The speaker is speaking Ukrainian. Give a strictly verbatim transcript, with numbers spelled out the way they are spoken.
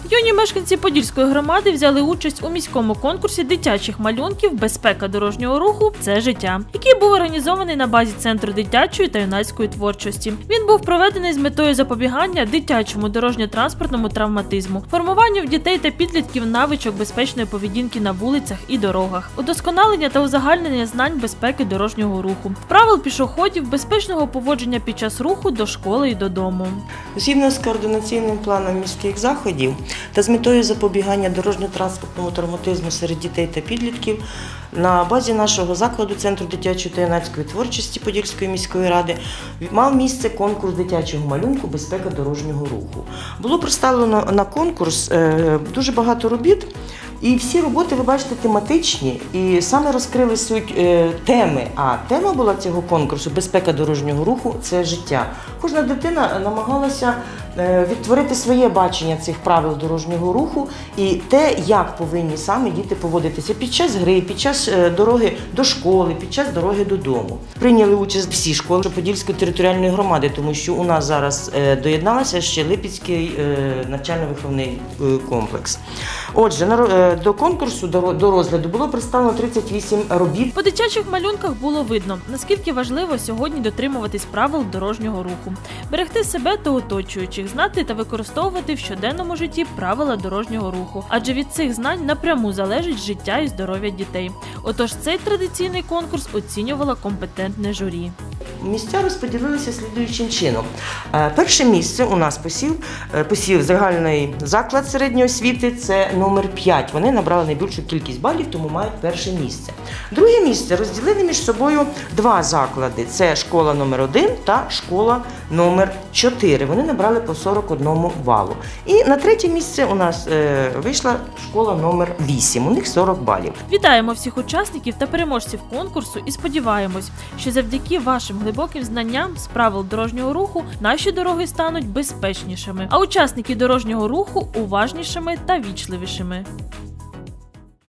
Юні мешканці Подільської громади взяли участь у міському конкурсі дитячих малюнків «Безпека дорожнього руху – це життя», який був організований на базі Центру дитячої та юнацької творчості. Він був проведений з метою запобігання дитячому дорожньо-транспортному травматизму, формуванню в дітей та підлітків навичок безпечної поведінки на вулицях і дорогах, удосконалення та узагальнення знань безпеки дорожнього руху, правил пішоходів, безпечного поводження під час руху до школи і додому. Згідно з координаційним планом міських заходів та з метою запобігання дорожньо-транспортному травматизму серед дітей та підлітків, на базі нашого закладу Центру дитячої та юнацької творчості Подільської міської ради мав місце конкурс дитячого малюнку «Безпека дорожнього руху». Було представлено на конкурс дуже багато робіт, і всі роботи, ви бачите, тематичні, і саме розкрили суть е, теми. А тема була цього конкурсу «Безпека дорожнього руху – це життя». Кожна дитина намагалася е, відтворити своє бачення цих правил дорожнього руху і те, як повинні саме діти поводитися під час гри, під час е, дороги до школи, під час дороги додому. Прийняли участь всі школи Подільської територіальної громади, тому що у нас зараз е, доєдналася ще Липецький е, навчально-виховний е, комплекс. Отже, на е, до конкурсу, до розгляду було представлено тридцять вісім робіт. По дитячих малюнках було видно, наскільки важливо сьогодні дотримуватись правил дорожнього руху, берегти себе та оточуючих, знати та використовувати в щоденному житті правила дорожнього руху, адже від цих знань напряму залежить життя і здоров'я дітей. Отож, цей традиційний конкурс оцінювало компетентне журі. Місця розподілилися слідуючим чином. Перше місце у нас посів, посів загальний заклад середньої освіти, це номер п'ять. Вони набрали найбільшу кількість балів, тому мають перше місце. Друге місце розділили між собою два заклади. Це школа номер один та школа номер чотири. Вони набрали по сорок один балу. І на третє місце у нас е, вийшла школа номер вісім. У них сорок балів. Вітаємо всіх учасників та переможців конкурсу і сподіваємось, що завдяки вашим глибоким знанням з правил дорожнього руху наші дороги стануть безпечнішими, а учасники дорожнього руху уважнішими та вічливішими.